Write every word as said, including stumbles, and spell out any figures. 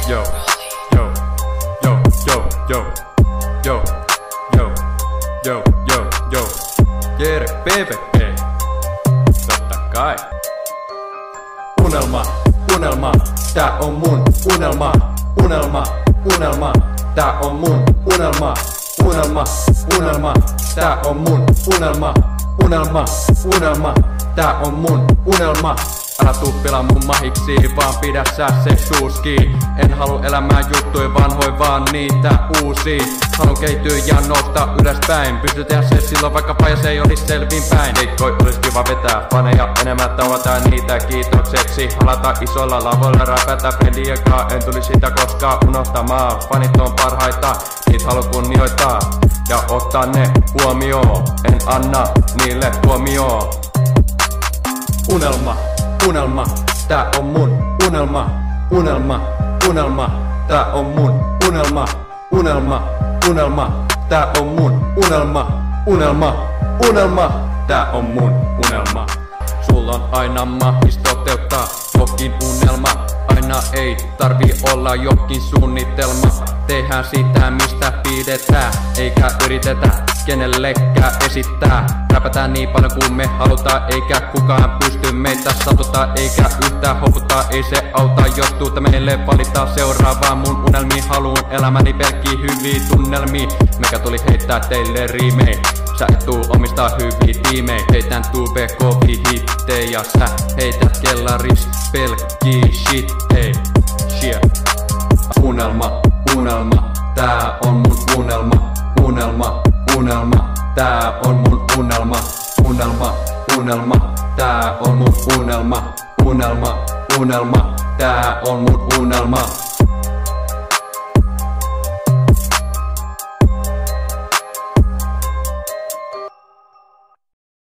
Yo, yo, yo, yo, yo, yo, yo, yo, yo, yo. Jere, P V P. Totta kai. Unelma, unelma, tää on mun unelma. Unelma, unelma, tää on mun unelma. Unelma, unelma, tää on mun unelma. Unelma, unelma, tää on mun unelma. Älä tuu pelaa mun mahiksi, vaan pidä sä se suuski. En halu elämään juttui vanhoi, vaan niitä uusia. Haluan kehittyä ja nousta ylöspäin. Pysty tehdä se silloin vaikka pajas ei olis selvinpäin. Heikkoi olis kiva vetää faneja enemmän, tavataan niitä kiitokseksi. Halata isoilla lavoilla, räpätä peliäkaan. En tuli sitä koskaan unohtamaan. Fanit on parhaita, niit halu kunnioittaa ja ottaa ne huomioon. En anna niille huomioon. Unelma, unelma, tää on mun unelma. Unelma, unelma, tää on mun unelma. Unelma, unelma, tää on mun unelma. Unelma, unelma, tää on mun unelma. Sulla on aina mahis toteuttaa jokin unelma. Aina ei tarvi olla jokin suunnitelma. Tehdään sitä mistä pidetään, eikä yritetä kenellekään esittää. Räpätään niin paljon kuin me halutaan, eikä kukaan pysty meitä satuttaa, eikä yhtään hoputtaa. Ei se auta, jos tuuta meille valittaa seuraavaa. Mun unelmiin haluun elämäni pelkkii hyviä tunnelmia. Mekä tuli heittää teille riimei. Sä et tuu omistaa hyviä tiimei. Heitän tube kovia hittejä. Sä heität kellaris pelkkii shittei. Shit. Unelma, unelma, tää on mun unelma. Unelma, unelma, tää on mun unelma. Unelma, unelma, tää on mun unelma. Unelma, unelma, tää on mun unelma.